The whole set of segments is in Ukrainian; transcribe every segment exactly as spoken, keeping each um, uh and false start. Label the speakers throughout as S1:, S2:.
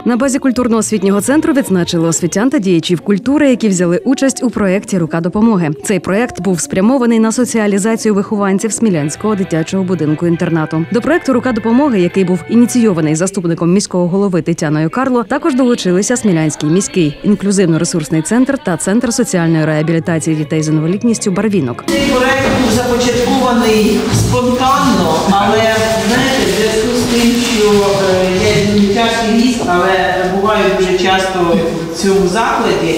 S1: На базі культурно-освітнього центру відзначили освітян та діячів культури, які взяли участь у проєкті «Рука допомоги». Цей проєкт був спрямований на соціалізацію вихованців Смілянського дитячого будинку-інтернату. До проєкту «Рука допомоги», який був ініційований заступником міського голови Тетяною Карло, також долучилися Смілянський міський, інклюзивно-ресурсний центр та Центр соціальної реабілітації дітей з інвалідністю «Барвінок».
S2: Цей проєкт був започаткований спонтанно, але, знаєте, в зв'язку з тим, що я не тяжкий гість, але буваю дуже часто в цьому закладі.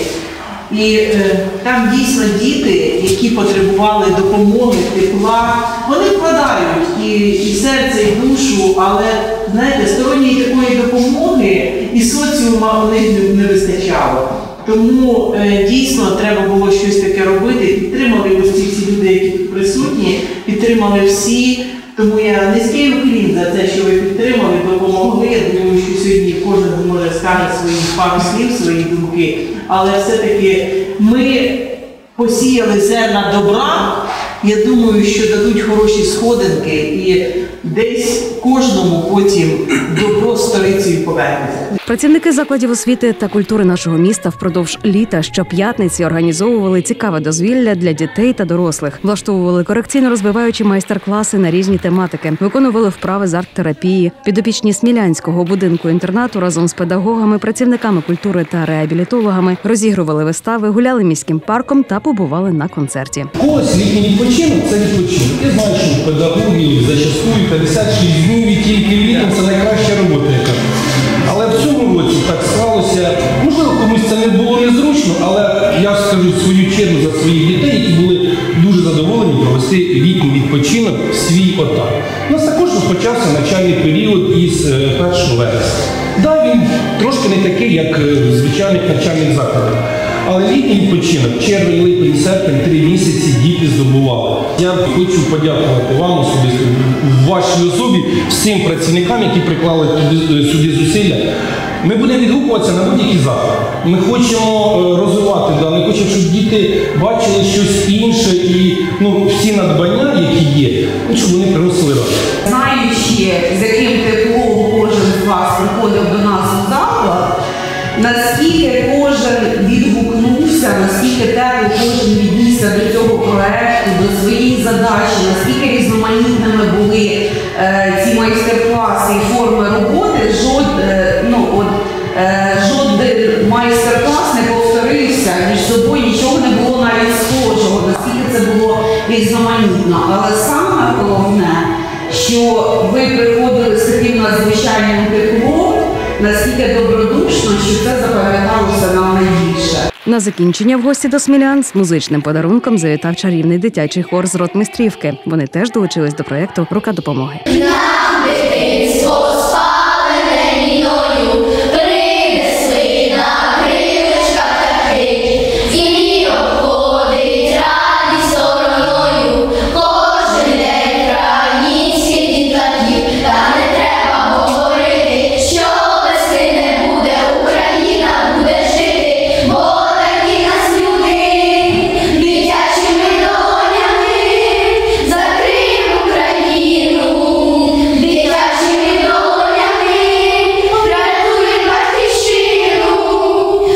S2: І е, там дійсно діти, які потребували допомоги, тепла, вони вкладають і, і серце, і душу, але, знаєте, сторонньої такої допомоги і соціума у них не вистачало. Тому е, дійсно треба було щось таке робити. Підтримали ось ці всі люди, які тут присутні, підтримали всі. Тому я низький уклін за те, що ви підтримали, допомогли. Я думаю, що сьогодні кожен може скаже свої пару слів, свої думки. Але все-таки ми посіяли зерна добра. Я думаю, що дадуть хороші сходинки і десь кожному потім добро сторицею повернеться.
S1: Працівники закладів освіти та культури нашого міста впродовж літа щоп'ятниці організовували цікаве дозвілля для дітей та дорослих, влаштовували корекційно-розвиваючі майстер-класи на різні тематики, виконували вправи з арт-терапії. Підопічні Смілянського будинку-інтернату разом з педагогами, працівниками культури та реабілітологами розігрували вистави, гуляли міським парком та побували на концерті.
S3: Ось літній відпочинок – це відпочинок. Я знаю, що педагогів зачастую п'ятдесят шість днів і тільки літом – це найкраща робота, яка. Але в цьому році так сталося, можливо, комусь це не було незручно, але я скажу свою чергу за своїх дітей, які були дуже задоволені провести літній відпочинок в свій отак. У нас також розпочався навчальний період із першого вересня. Так, він трошки не такий, як в звичайних навчальних закладах. Але літній відпочинок, червень, липень, серпень, три місяці діти здобували. Я хочу подякувати вам особисто, в вашій особі, всім працівникам, які приклали сюди зусилля. Ми будемо відгукуватися на будь-які заходи. Ми хочемо розвивати, да, ми хочемо, щоб діти бачили щось інше і ну, всі надбання, які є, щоб вони приносили радість.
S4: Знаючи, з яким теплом кожен з вас приходив до нас у заклад, наскільки кожен відгукнувся, наскільки тепло кожен віднісся до цього проєкту, до своїх задач, наскільки різноманітними були е, ці майстер-класи і форми роботи, жод, е, ну, от, е, жоден майстер-клас не повторився, між собою нічого не було навіть схожого, наскільки це було різноманітно. Але саме головне, що ви приходили з таким надзвичайним теплом, наскільки добродушно, що це запам'яталося нам найбільше.
S1: На закінчення в гості до смілян з музичним подарунком завітав чарівний дитячий хор з Ротмістрівки. Вони теж долучились до проєкту «Рука допомоги».